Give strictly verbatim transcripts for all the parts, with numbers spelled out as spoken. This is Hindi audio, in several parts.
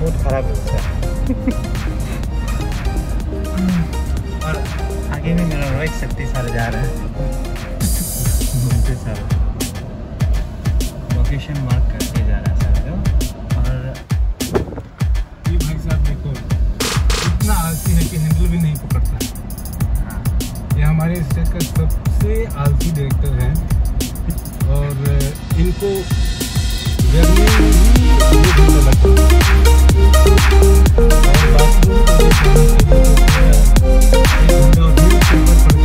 मूड खराब है उसका। और आगे में मेरा रोहित शक्ति सर जा रहा है घूमते सर, लोकेशन मार्क करके जा रहा है सर जो। और ये भाई साहब देखो इतना आलसी है कि हैंडल भी नहीं पकड़ता है। हाँ, ये हमारे स्टेट का सबसे आलसी डायरेक्टर है और इनको जर्नी में ही आधे घंटे लगता है और बाथरूम को जाने के लिए तो एक घंटा और डेढ़ घंटा पड़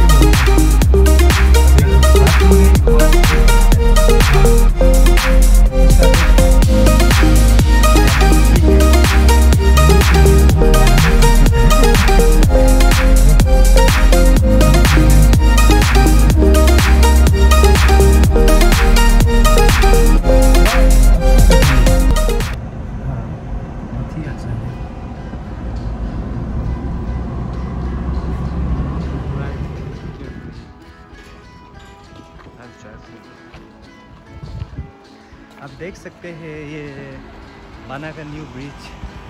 आप देख सकते हैं ये बना का न्यू ब्रिज।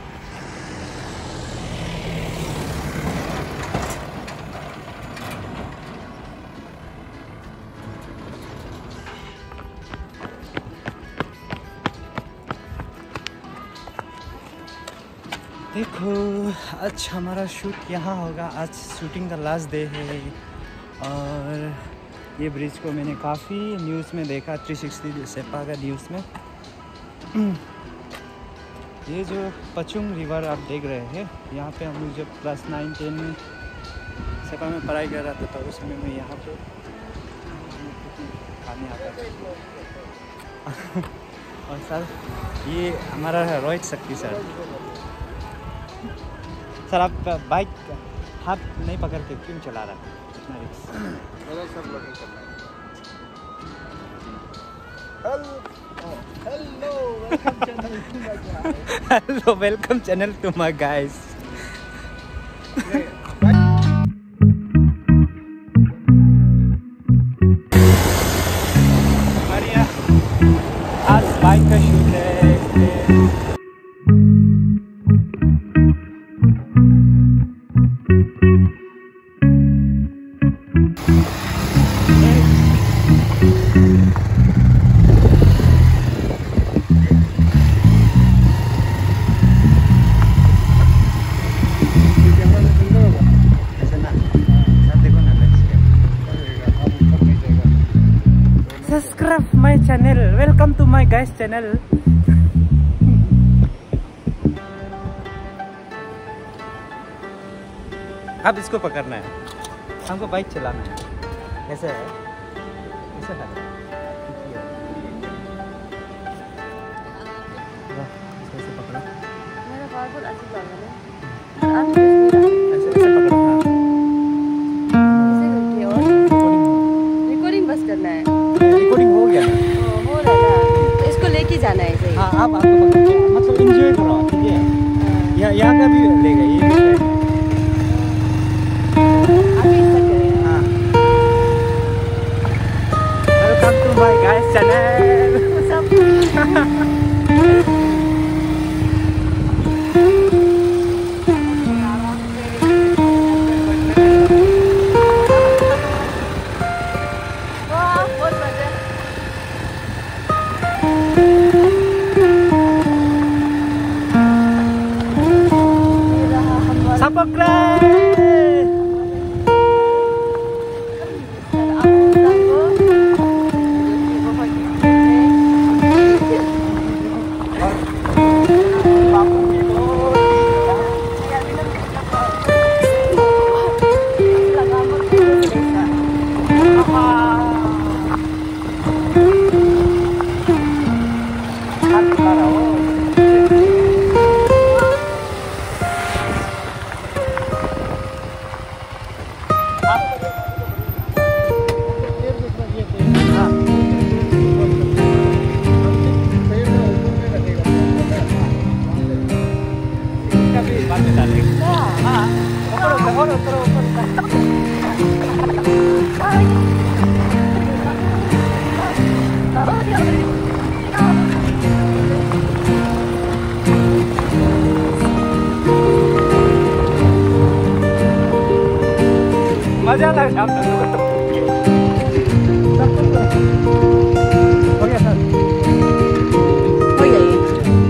देखो आज हमारा शूट यहाँ होगा, आज शूटिंग का लास्ट डे है। और ये ब्रिज को मैंने काफ़ी न्यूज़ में देखा, थ्री सिक्सटी सेपा का न्यूज़ में। ये जो पचुंग रिवर आप देख रहे हैं, यहाँ पे हम लोग जब क्लास नाइन टेन सेपा में पढ़ाई कर रहा था तो उस समय में यहाँ पे पानी आता था। और सर ये हमारा है रोहित शक्ति सर। सर आप बाइक हाथ नहीं पकड़ के क्यों चला रहा है? इतना रिक्स सब लोग करना है। Hello welcome channel to my guys. हमारे यहाँ आज बाइक का शूट है इसलिए subscribe my channel. Welcome to my guys channel. अब इसको पकड़ना है, हमको बाइक चलाना है। कैसे है? कैसे है? इसको ऐसे पकड़ो। मेरा पासवर्ड ऐसे पकड़ो। आप ऐसे ऐसे पकड़ो। हाँ। ऐसे करके और रिकॉर्डिंग बस करना है। रिकॉर्डिंग हो गया। हो रहा है। तो इसको लेके जाना है सही। हाँ, आप आपको पकड़ो। मतलब एंजॉय करो, ठीक है? यहाँ यहाँ का भी लेगा ये। Welcome to my guys channel. What's up? मजा लग रहा है हो गया सर हो गया ये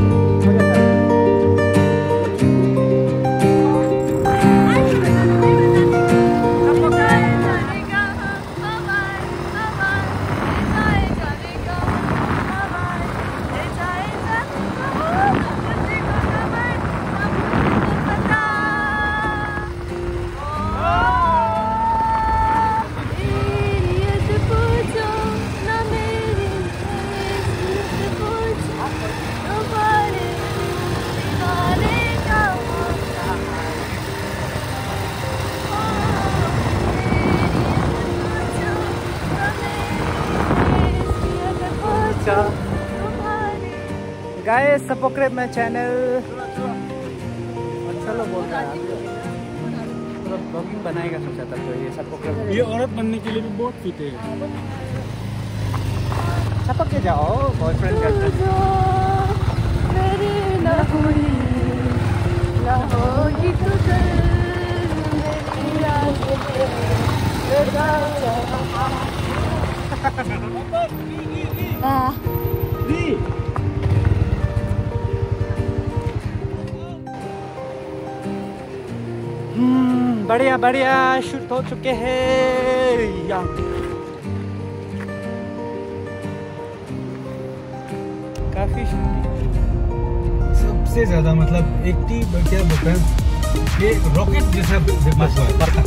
गाइस सब्सक्राइब माय चैनल। अच्छा लोग बोल रहा है पूरा ब्लॉगिंग बनाएगा सोचा था तो ये सब्सक्राइब। ये औरत बनने के लिए भी बहुत फिट है। छपक के जाओ बॉयफ्रेंड गर्लफ्रेंड मेरी ना हुई ना होगी तू हां दी हम्म बढ़िया बढ़िया शूट हो चुके हैं या काफी सबसे ज्यादा मतलब अस्सी क्या बता ये रॉकेट जैसा देखना हुआ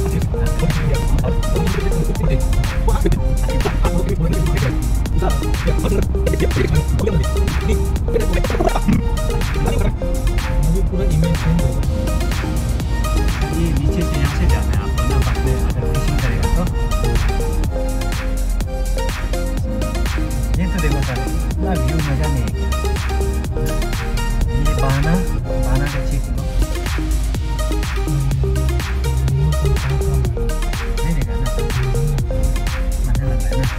अभी पूरा इमेज चेंज होगा। ये नीचे से यहाँ से जाना है आपको ना बाद में अगर फिशिंग करेगा तो ये तो देखो सर इतना व्यू मजा नहीं है ये बाना बाना का छः किलो नहीं देखा ना सर मजा लग रहा है ना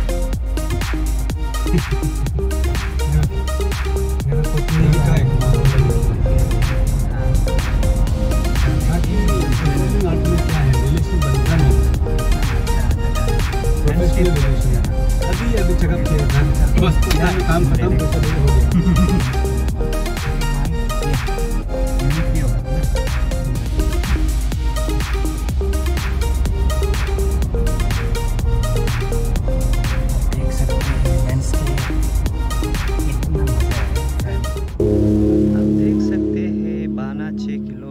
मेरा पत्नी का एक अभी अभी चेकअप किया था बस काम खत्म हो गया। देख सकते हैं लैंडस्केप इतना मजा है। आप देख सकते हैं बाना छः किलो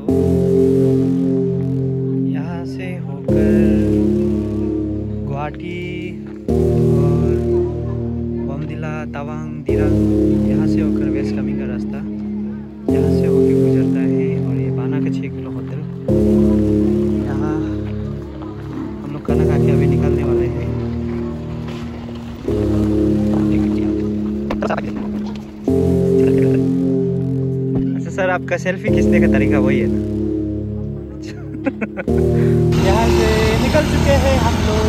यहाँ से होकर गुवाहाटी और बमदिला तवांग दिरांग यहाँ से होकर वेस्ट कामिंग का रास्ता यहाँ से होकर गुजरता है और ये बाना का छः किलो होटल यहाँ हम लोग खाना खा के अभी निकलने वाले हैं। अच्छा सर आपका सेल्फी खींचने का तरीका वही है ना यहाँ से निकल चुके हैं हम लोग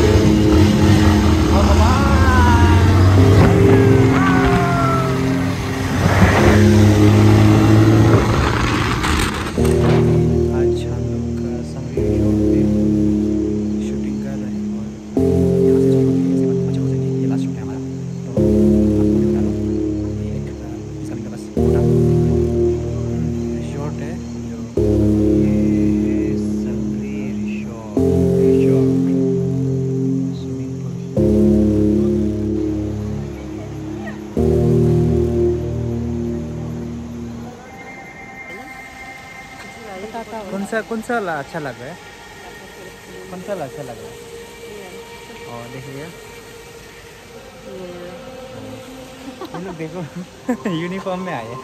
आज हम लोग संगरी रोड पे शूटिंग कर रहे हैं और यहाँ से अच्छा हो सके ये लास्ट शूट है हमारा तो आपको भी बता दो ये एक इसका बस पूरा शॉट है जो ये संगरी रिसोर्ट रिसोर्ट स्विमिंग पूल कौन सा कौन सा ला अच्छा लग रहा है कौन सा ला अच्छा लग रहा है और देखिए ये लोग देखो यूनिफॉर्म में आए हैं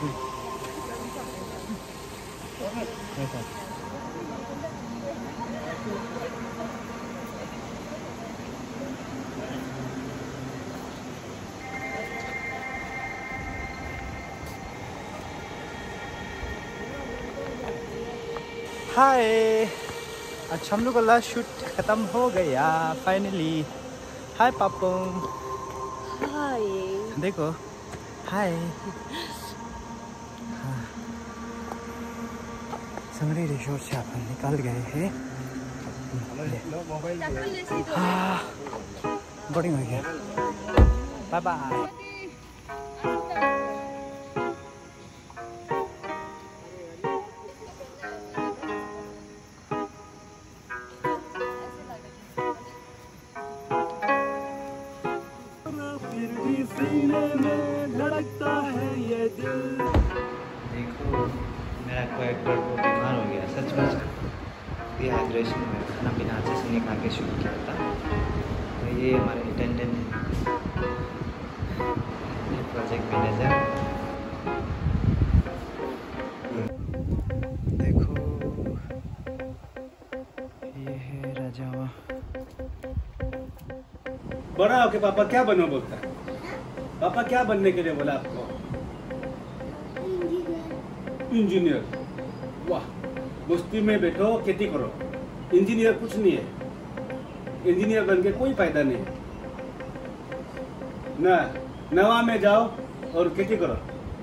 हाय आज हम लोग का शूट ख़त्म हो गया फाइनली। हाय पापुम हाय देखो हाय संगरी रिसोर्ट से अपन निकल गए हैं। बोर्डिंग हो गया। Bye bye. देखो मेरा कोई तो बीमार हो गया, सच में डिहाइड्रेशन में खाना पीना अच्छे से नहीं खा के शुरू किया था। तो ये हमारे अटेंडेंट प्रोजेक्ट मैनेजर, देखो ये है राजावा। बड़ा होके पापा क्या बनो बोलता है? पापा क्या बनने के लिए बोला आपको? इंजीनियर। वाह, बस्ती में बैठो खेती करो, इंजीनियर कुछ नहीं है। इंजीनियर बन के कोई फायदा नहीं ना। नवा में जाओ और खेती करो,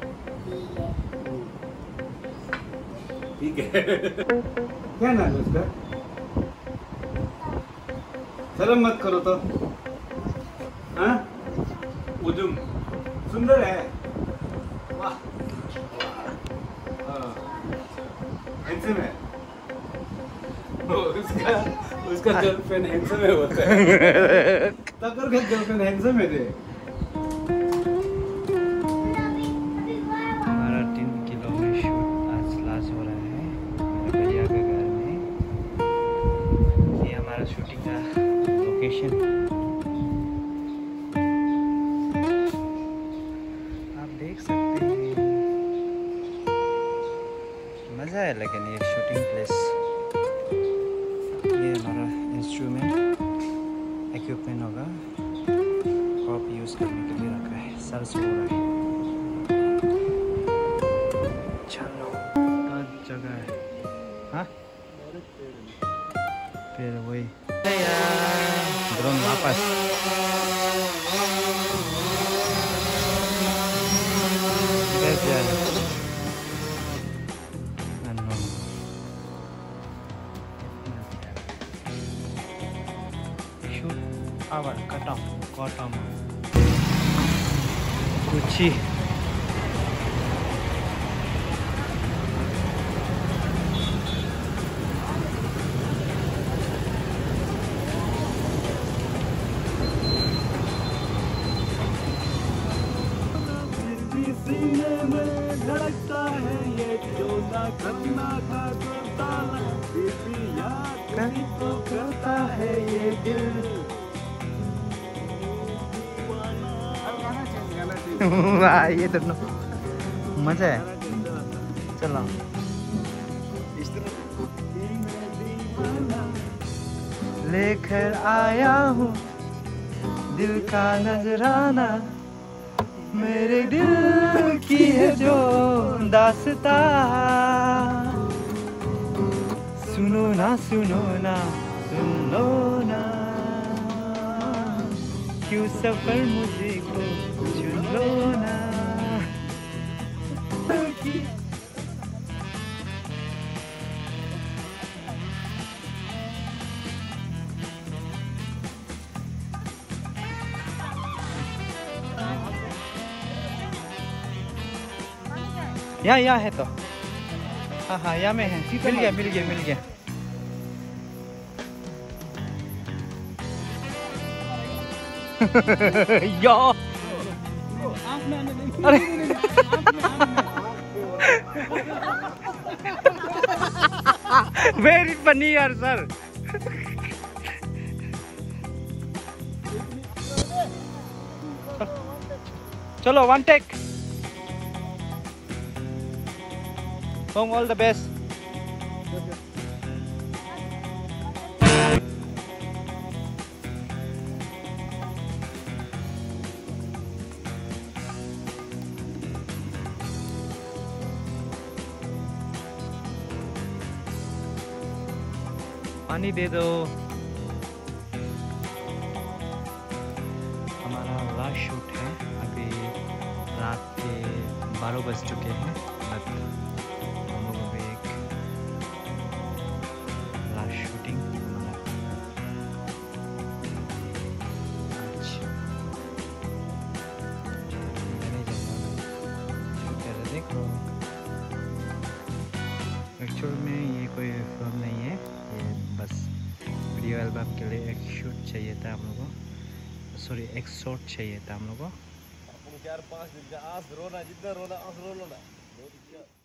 ठीक है? क्या नाम है उसका? शर्म मत करो तो। हाँ, उदुम सुंदर है। वाह, हैंडसम है। उसका उसका गर्लफ्रेंड हैंडसम है होता है। तकर का गर्लफ्रेंड हैंडसम है दे। हमारा तीन किलो में शूट आज लास्ट हो रहा है मेरे भैया के घर में। ये हमारा शूटिंग का लोकेशन आप देख सकते हैं। मज़ा है लेकिन ये शूटिंग प्लेस। ये हमारा इंस्ट्रूमेंट इक्विपमेंट होगा, क्रॉप यूज़ करने के लिए रखा है। सर सो रहा है। चलो आज जगह है। हाँ फिर वही ड्रोन वापस। Our Katam, Katam, Kuchi. सीने में धड़कता है ये जो ना करना का ताला, कभी तो करता है ये दिल। वाह ये तो मजा है। चलो लेकर आया हूँ दिल का नजराना, मेरे दिल की है जो दास्तां। सुनो ना सुनो ना सुन लो ना, क्यों सफर मुझे को चुन लो ना। यहाँ यहाँ है तो, हाँ हाँ यहाँ में है। मिल गया मिल गया मिल गया। या अरे वेरी फनी यार सर। चलो one take. Home all the best. पानी दे दो। हमारा लास्ट शूट है, अभी रात के बारह बज चुके हैं। हम लोगों को एक लास्ट शूटिंग हमारा कोई फिल्म नहीं है, ये बस वीडियो एल्बम के लिए एक शूट चाहिए था हम लोगों को, सॉरी एक शॉट चाहिए था हम लोग को। चार पाँच दिन का आस रोना, जितना रोना आस रो लो ना।